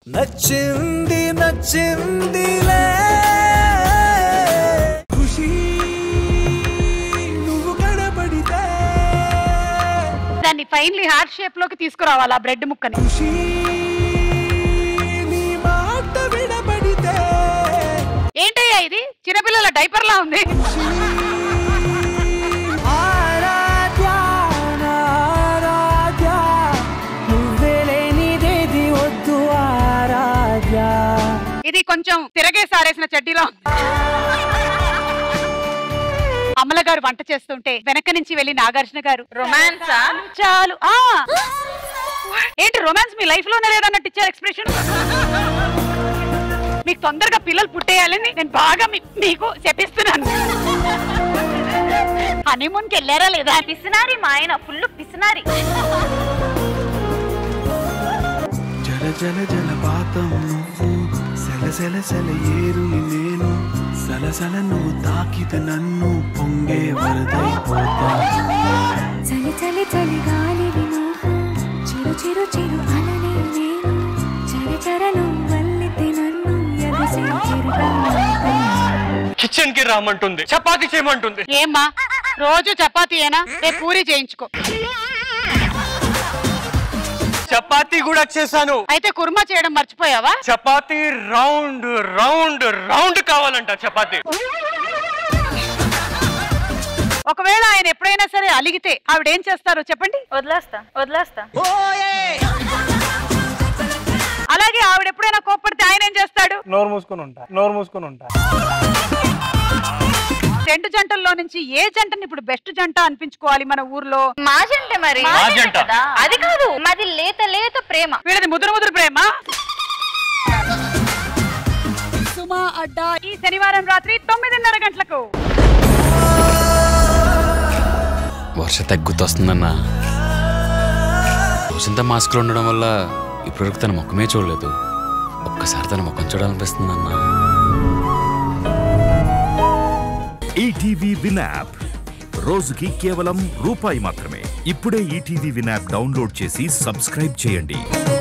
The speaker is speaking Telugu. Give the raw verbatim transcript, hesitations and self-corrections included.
నచ్చింది నచ్చిందిలే ఖుషి నువ్వు కనబడితే దాన్ని ఫైనలీ హార్ట్ షేప్ లోకి తీసుకురావాలి ఆ బ్రెడ్ ముక్కని. ఖుషి నీ మాట వినబడితే ఏంటయ్యా ఇది చిన్నపిల్లల డైపర్ లా ఉంది. ఇది కొంచెం తిరగే సారేసిన చెడ్డీలో అమల గారు వంట చేస్తుంటే వెనక నుంచి వెళ్ళి నాగార్జున గారు రొమాన్స్ చాలు ఆ ఏంటి రొమాన్స్ మీ లైఫ్ లోనే లేదన్నట్టు ఇచ్చారు ఎక్స్ప్రెషన్. మీకు తొందరగా పిల్లలు పుట్టేయాలని నేను బాగా మీకు చెప్పిస్తున్నాను. హనీమూన్కి వెళ్ళారా లేదా? పిసినారి మా ఆయన ఫుల్ పిసినారి. జల జల జలపాతం నువ్వు సెల సెల సెల ఏరుని నేను సలసల నువ్వు తాకితే నన్ను పొంగే వరదైపోతా. చలి చలి చలి గాలివి నువ్వు చిరు చిరు చిరు అలనే నేను చర చరలు వల్లితే నన్ను ఎగసి కిచెన్ కి రామంటుంది, చపాతీ చేయమంటుంది. ఏమ్మా రోజు చపాతీ ఏనా? రేపు పూరి చేయించుకో. చపాతీ కూడా చేశాను. అయితే కుర్మా చేయడం మర్చిపోయావా? చపాతీ రౌండ్ రౌండ్ రౌండ్ కావాలంట చపాతీ. ఒకవేళ ఆయన ఎప్పుడైనా సరే అలిగితే ఆవిడ ఏం చేస్తారో చెప్పండి. వదిలేస్తా వదిలేస్తా. అలాగే ఆవిడ ఎప్పుడైనా కోప్పడితే ఆయన ఏం చేస్తాడు? నోరు మూసుకొని ఉంటా నోరు మూసుకొని ఉంటా రెండు జంటల్లో నుంచి ఏ జంటని ఇప్పుడు బెస్ట్ జంట అనిపించుకోవాలి మన ఊర్లో? మా జంట మరి. అది కాదు మాది లేత లేత ప్రేమ. వీళ్ళది ముదురు ముదురు ప్రేమ. సుమా అడ్డా ఈ శనివారం రాత్రి తొమ్మిదిన్నర గంటలకు. వర్ష తగ్గుతొస్తుందన్నా. రోజంతా మాస్క్లో ఉండడం వల్ల ఇప్పటివరకు తన ముఖమే చూడలేదు. ఒక్కసారి తన ముఖం చూడాలనిపిస్తుందన్నా. ఈటీవీ విన్ యాప్ రోజుకి కేవలం రూపాయి మాత్రమే. ఇప్పుడే ఈటీవీ విన్ యాప్ డౌన్లోడ్ చేసి సబ్స్క్రైబ్ చేయండి.